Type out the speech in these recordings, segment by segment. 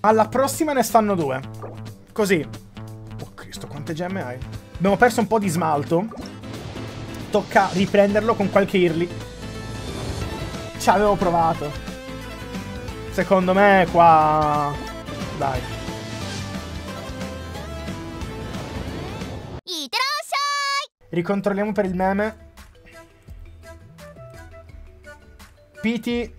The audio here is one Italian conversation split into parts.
Alla prossima ne stanno 2. Così. Oh Cristo, quante gemme hai? Abbiamo perso un po' di smalto. Tocca riprenderlo con qualche early. Ci avevo provato. Secondo me qua... Dai. Ricontrolliamo per il meme. Piti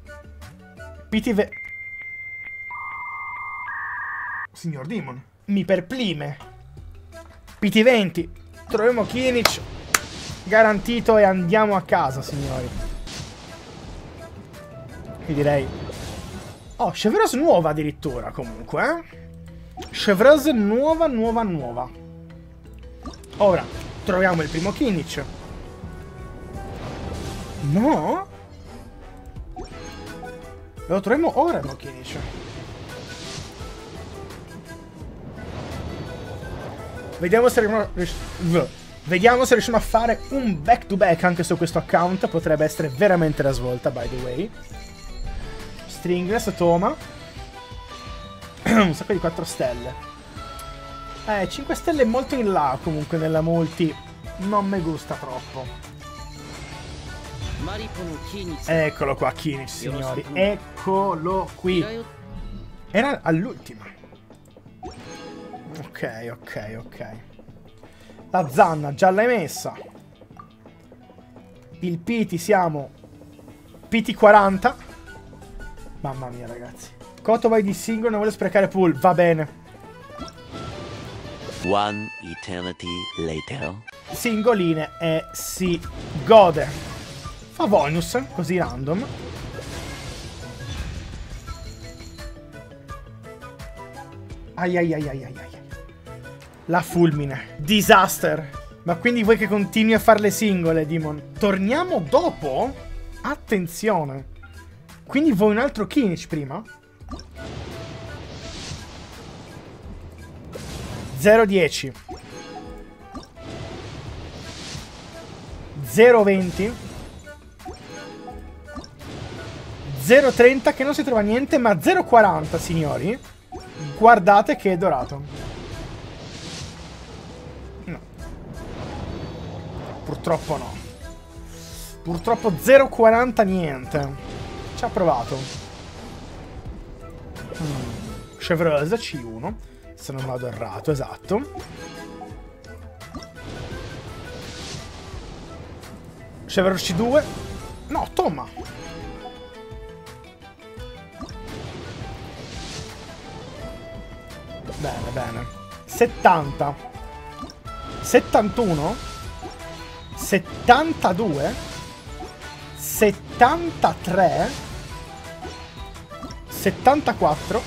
Signor Demon. Mi perplime. Piti 20. Troviamo Kinich. Garantito e andiamo a casa, signori. Io direi... Oh, Chevreuse nuova addirittura, comunque, eh? Chevreuse nuova. Ora, troviamo il primo Kinich. No? Lo troviamo ora il Kinich. Vediamo se riusciamo a fare un back to back anche su questo account. Potrebbe essere veramente la svolta, by the way. Stringless, Toma. Un sacco di 4 stelle. 5 stelle molto in là comunque nella multi. Non mi gusta troppo. Eccolo qua, Kinich, signori. Eccolo qui. Era all'ultima. Ok. La zanna già l'hai messa. Il Piti siamo Piti 40. Mamma mia, ragazzi. Koto vai di singolo, non vuole sprecare pool. Va bene. One eternity later. Singoline e si gode. Favonius, così random. Ai. La fulmine. Disaster. Ma quindi vuoi che continui a fare le singole, Demon? Torniamo dopo? Attenzione. Quindi vuoi un altro Kinich prima? 0,10 0,20 0,30 che non si trova niente, ma 0,40, signori. Guardate che è dorato. No. Purtroppo no. Purtroppo 0,40 niente. Ci ha provato. Chevreuse C1. Se non vado errato, esatto. Chevreuse C2. No, Toma. Bene. 70. 71. 72. 73. 74.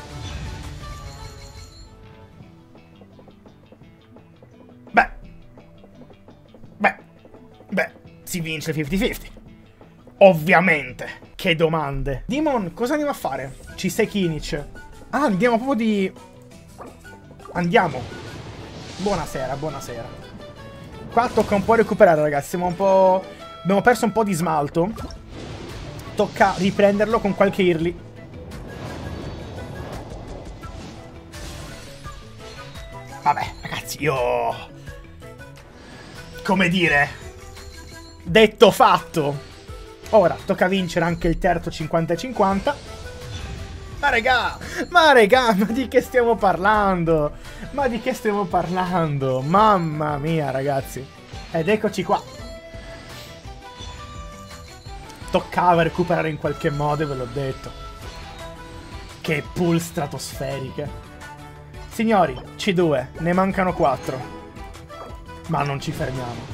Beh, si vince 50-50. Ovviamente. Che domande. Demon, cosa andiamo a fare? Ci sei Kinich. Ah, andiamo proprio di... Andiamo. Buonasera. Qua tocca un po' recuperare, ragazzi. Siamo un po'... Abbiamo perso un po' di smalto. Tocca riprenderlo con qualche early. Vabbè, ragazzi, io... Come dire... Detto fatto. Ora, tocca vincere anche il terzo 50-50. Ma regà, ma di che stiamo parlando? Mamma mia, ragazzi. Ed eccoci qua. Toccava recuperare in qualche modo, ve l'ho detto. Che pool stratosferiche. Signori, C2, ne mancano 4. Ma non ci fermiamo.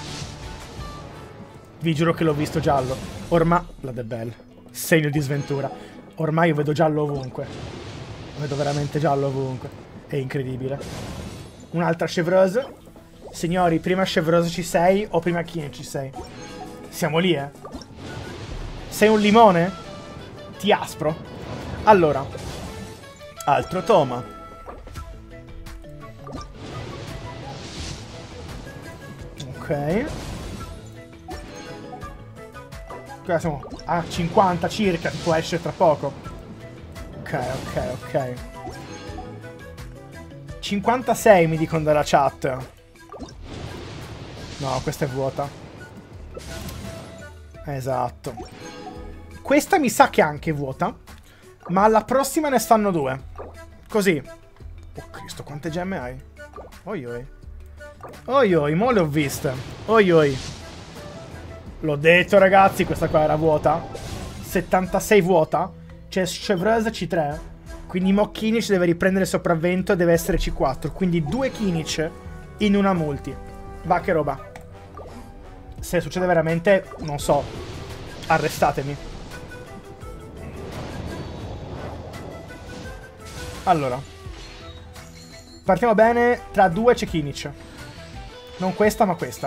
Vi giuro che l'ho visto giallo. Ormai... La De Belle. Segno di sventura. Ormai io vedo giallo ovunque. Vedo veramente giallo ovunque. È incredibile. Un'altra Chevreuse. Signori, prima Chevreuse C6 o prima Kinich C6? Siamo lì, eh? Sei un limone? Ti aspro. Allora. Altro Toma. Ok. Qua siamo a 50 circa, tipo esce tra poco. Ok, ok. 56 mi dicono dalla chat. No, questa è vuota. Esatto. Questa mi sa che è anche vuota. Ma alla prossima ne stanno 2. Così. Oh Cristo, quante gemme hai? Oi oi. Oi oi, mo le ho viste. Oi oi. L'ho detto ragazzi, questa qua era vuota. 76 vuota. C'è Chevreuse C3. Quindi mo Kinich deve riprendere il sopravvento e deve essere C4. Quindi 2 Kinich in una multi. Va che roba. Se succede veramente, non so. Arrestatemi. Allora. Partiamo bene. Tra 2 c'è Kinich. Non questa, ma questa.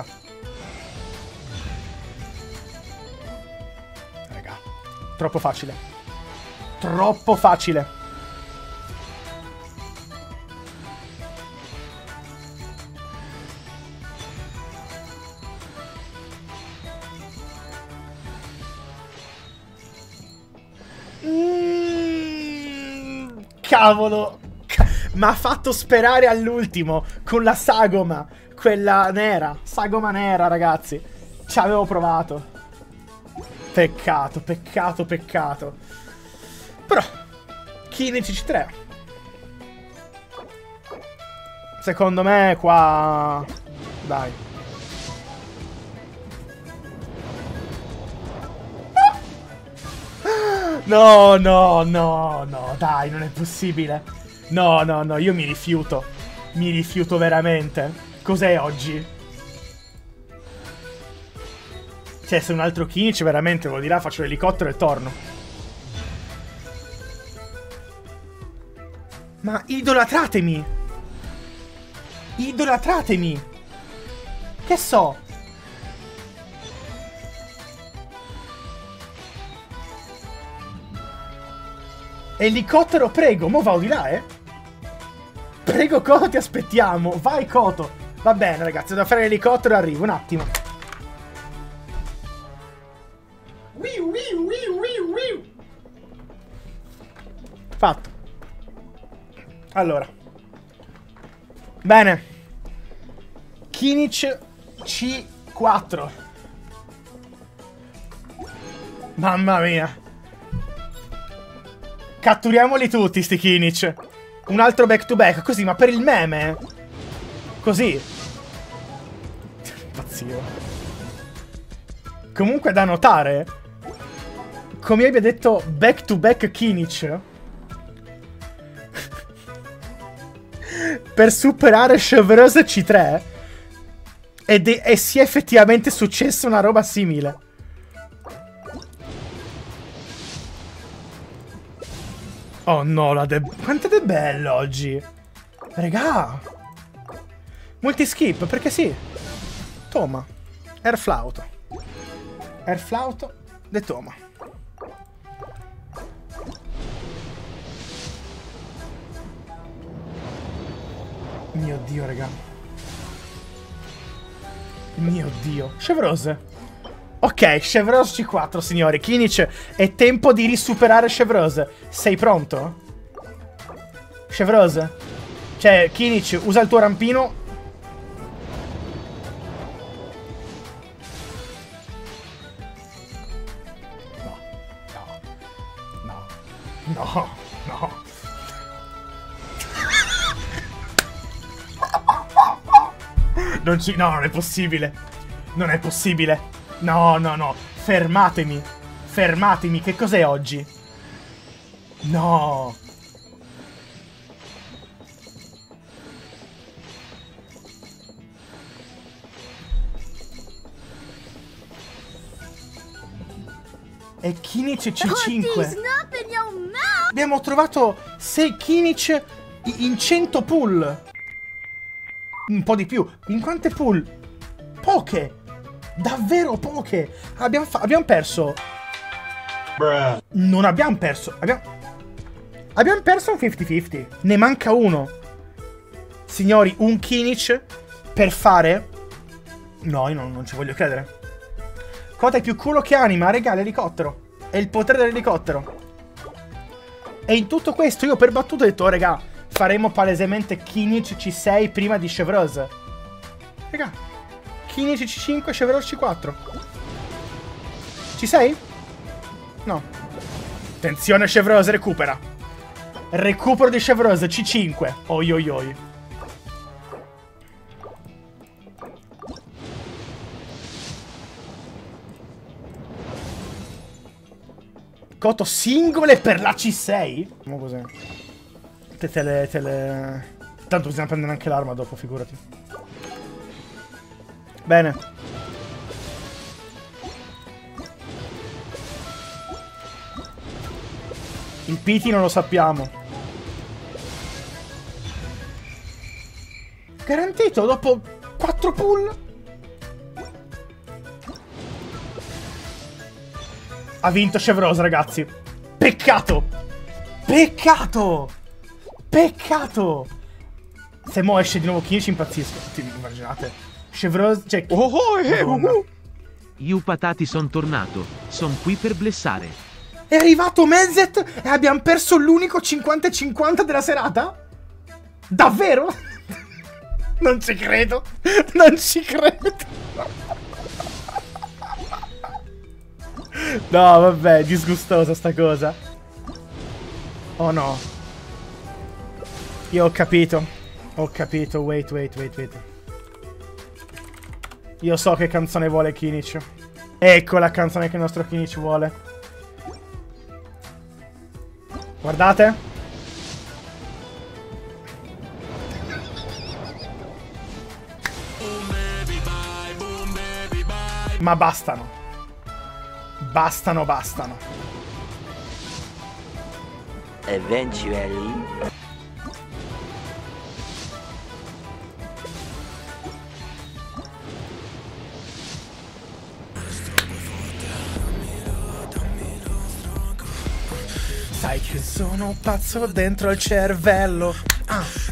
Raga. Troppo facile. Troppo facile. Cavolo. Mi ha fatto sperare all'ultimo con la sagoma. Quella nera. Sagoma nera, ragazzi. Ci avevo provato. Peccato, peccato, peccato. Però Kinich C3. Secondo me qua... Dai. No, no, no, no, dai, non è possibile. No, no, no, io mi rifiuto. Mi rifiuto veramente. Cos'è oggi? Cioè, se un altro Kinich veramente lo dirà, faccio l'elicottero e torno. Ma idolatratemi! Idolatratemi! Che so? Elicottero, prego, mo va di là, Prego, Koto, ti aspettiamo. Vai, Koto. Va bene, ragazzi, devo fare l'elicottero e arrivo, un attimo. Fatto. Allora. Bene. Kinich C4. Mamma mia. Catturiamoli tutti, sti Kinich. Un altro back to back, così, ma per il meme. Così. Pazzio. Comunque da notare, come abbia detto back to back Kinich, per superare Chevreuse C3 e sia effettivamente successa una roba simile. Oh no, quanto è bello oggi. Regà. Multiskip, perché sì. Toma. Airflauto. Airflauto de Toma. Mio Dio, regà. Mio Dio. Chevreuse. Ok, Chevreuse C4, signori. Kinich, è tempo di risuperare Chevreuse. Sei pronto? Chevreuse? Cioè, Kinich, usa il tuo rampino. No, no, no, no, no. No, non è possibile. Non è possibile. No, no, no. Fermatemi. Fermatemi. Che cos'è oggi? No. È Kinich C5. Abbiamo trovato 6 Kinich in 100 pull. Un po' di più. In quante pull? Poche. Davvero poche. Abbiamo perso. Bruh. Non abbiamo perso. Abbiamo perso un 50-50. Ne manca uno. Signori, un Kinich per fare... No, io non ci voglio credere. Cosa è più culo che anima? Regà, l'elicottero. È il potere dell'elicottero. E in tutto questo io per battuto ho detto, oh raga, faremo palesemente Kinich C6 prima di Chevreuse. Raga, Kinich C5, Chevreuse C4. C6? No. Attenzione, Chevreuse recupera. Recupero di Chevreuse C5. Oi oi oi. Coto singole per la C6? Ma cos'è? Tanto bisogna prendere anche l'arma dopo, figurati. Bene. Il PT non lo sappiamo. Garantito dopo 4 pull? Ha vinto Chevreuse, ragazzi. Peccato. Peccato. Peccato. Se mo esce di nuovo Kinich impazzisco. Ti immaginate. Chevreuse, cioè... Io patati son tornato. Son qui per blessare. È arrivato Menzet e abbiamo perso l'unico 50-50 della serata? Davvero? Non ci credo. Non ci credo. No, vabbè, disgustosa sta cosa. Oh no. Io ho capito. Ho capito, wait. Io so che canzone vuole Kinich. Ecco la canzone che il nostro Kinich vuole. Guardate. Ma bastano. Bastano. Eventually. Sai che sono pazzo dentro il cervello. Ah.